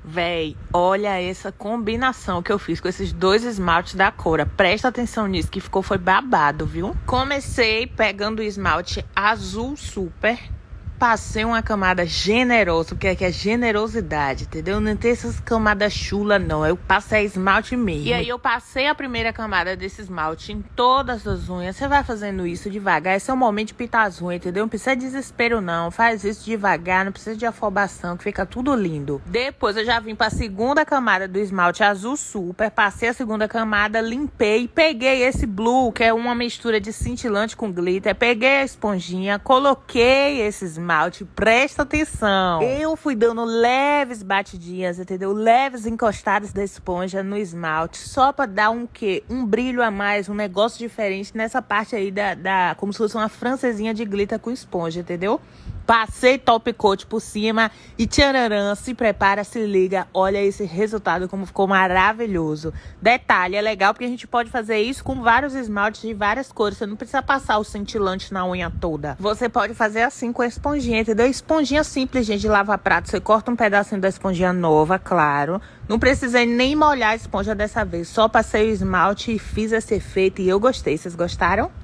Véi, olha essa combinação que eu fiz com esses dois esmaltes da Cora. Presta atenção nisso, que foi babado, viu? Comecei pegando o esmalte azul super. Passei uma camada generosa, porque aqui é generosidade, entendeu? Não tem essas camadas chula, não. Eu passei esmalte mesmo. E aí eu passei a primeira camada desse esmalte em todas as unhas. Você vai fazendo isso devagar. Esse é o momento de pintar as unhas, entendeu? Não precisa de desespero, não. Faz isso devagar, não precisa de afobação, que fica tudo lindo. Depois eu já vim pra segunda camada do esmalte azul super. Passei a segunda camada, limpei. Peguei esse blue, que é uma mistura de cintilante com glitter. Peguei a esponjinha, coloquei esse esmalte. Presta atenção. Eu fui dando leves batidinhas, entendeu? Leves encostadas da esponja no esmalte, só pra dar um quê? Um brilho a mais, um negócio diferente nessa parte aí como se fosse uma francesinha de glitter com esponja, entendeu? Passei top coat por cima e tchararã, se prepara, se liga, olha esse resultado como ficou maravilhoso. Detalhe, é legal porque a gente pode fazer isso com vários esmaltes de várias cores, você não precisa passar o cintilante na unha toda. Você pode fazer assim com a esponjinha, entendeu? Esponjinha simples, gente, de lavar prato, você corta um pedacinho da esponjinha nova, claro. Não precisei nem molhar a esponja dessa vez, só passei o esmalte e fiz esse efeito e eu gostei. Vocês gostaram?